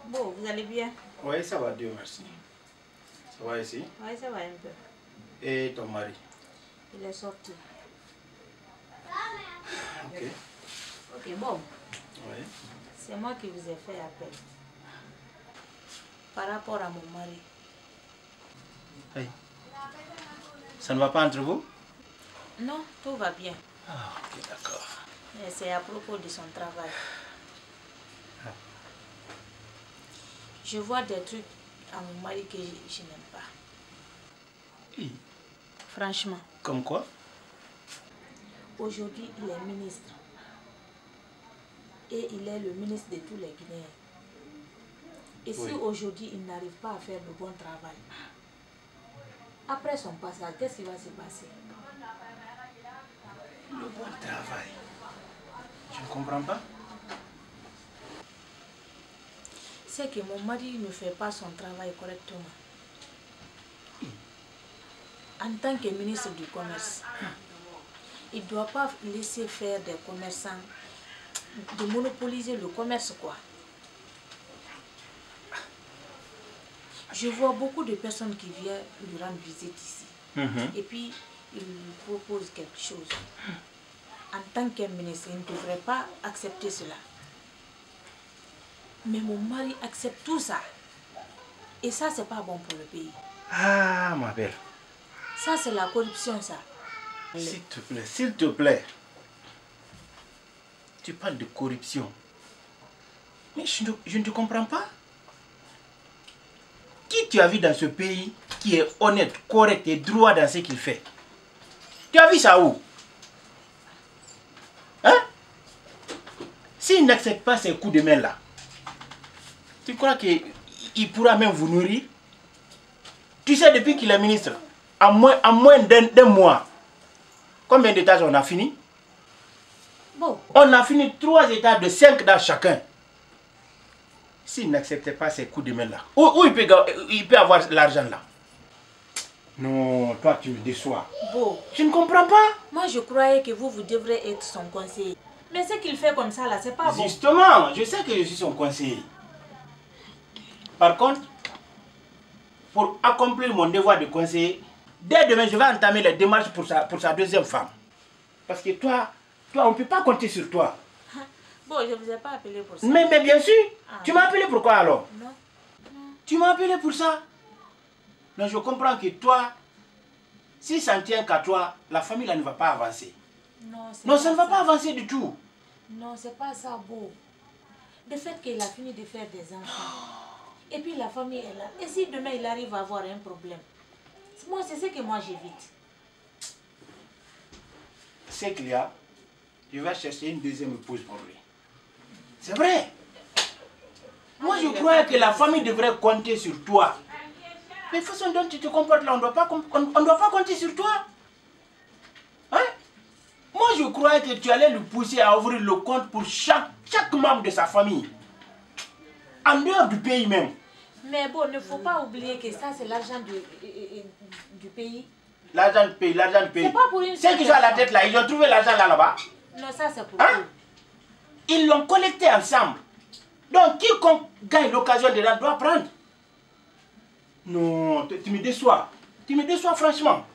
Bon, vous allez bien? Oui, ça va, Dieu merci. Ça va ici? Oui, ça va un peu. Et ton mari? Il est sorti. Ok. Ok, bon. Oui. C'est moi qui vous ai fait appel. Par rapport à mon mari. Hey. Ça ne va pas entre vous? Non, tout va bien. Ah, ok, d'accord. Mais c'est à propos de son travail. Ah. Je vois des trucs à mon mari que je n'aime pas. Oui. Franchement. Comme quoi? Aujourd'hui, il est ministre. Et il est le ministre de tous les Guinéens. Et si aujourd'hui, il n'arrive pas à faire le bon travail, après son passage, qu'est-ce qui va se passer? Le bon travail? Je ne comprends pas. C'est que mon mari ne fait pas son travail correctement. En tant que ministre du Commerce, il ne doit pas laisser faire des commerçants, de monopoliser le commerce, quoi. Je vois beaucoup de personnes qui viennent lui rendre visite ici. Et puis, il lui propose quelque chose. En tant que ministre, il ne devrait pas accepter cela. Mais mon mari accepte tout ça. Et ça, c'est pas bon pour le pays. Ah, ma belle. Ça, c'est la corruption, ça. S'il te plaît, s'il te plaît. Tu parles de corruption. Mais je ne te comprends pas. Qui tu as vu dans ce pays qui est honnête, correct et droit dans ce qu'il fait? Tu as vu ça où? Hein? S'il n'accepte pas ces coups de main là, tu crois qu'il pourra même vous nourrir? Tu sais, depuis qu'il est ministre, en moins d'un mois, combien d'étages on a fini? Bon. On a fini 3 étages de 5 dans chacun. S'il n'acceptait pas ces coups de main là, où il peut avoir l'argent là? Non, toi tu me déçois. Bon. Je ne comprends pas. Moi je croyais que vous devrez être son conseiller. Mais ce qu'il fait comme ça là, c'est pas bon. Justement, je sais que je suis son conseiller. Par contre, pour accomplir mon devoir de conseiller, dès demain je vais entamer les démarches pour sa deuxième femme. Parce que toi, on ne peut pas compter sur toi. Bon, je ne vous ai pas appelé pour ça. Mais bien sûr. Tu m'as appelé pourquoi alors? Non. Tu m'as appelé pour ça? Non, je comprends que toi, si ça ne tient qu'à toi, la famille là ne va pas avancer. Non, ça ne va pas avancer du tout. Non, c'est pas ça, beau. Le fait qu'il a fini de faire des enfants, et puis la famille est là. Et si demain il arrive à avoir un problème, moi c'est ce que moi j'évite. C'est qu'il y a, je vais chercher une deuxième épouse pour lui. C'est vrai. Moi je croyais que la famille devrait compter sur toi. Mais la façon dont tu te comportes là, on ne doit pas compter sur toi. Hein? Moi je croyais que tu allais le pousser à ouvrir le compte pour chaque membre de sa famille. En dehors du pays même. Mais bon, il ne faut pas oublier que ça c'est l'argent du pays. L'argent du pays, l'argent du pays. C'est pas pour une ceux qui sont à la tête là, ils ont trouvé l'argent là-bas. Non, ça c'est pour hein? Ils l'ont collecté ensemble. Donc quiconque gagne l'occasion de là doit prendre. Non, tu me déçois. Tu me déçois franchement.